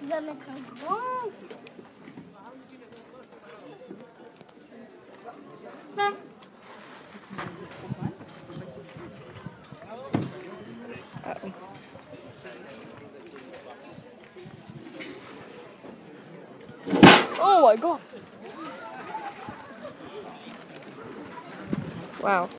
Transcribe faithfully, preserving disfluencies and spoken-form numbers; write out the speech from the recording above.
va mettre un grand. Uh-oh. Oh my god! Wow.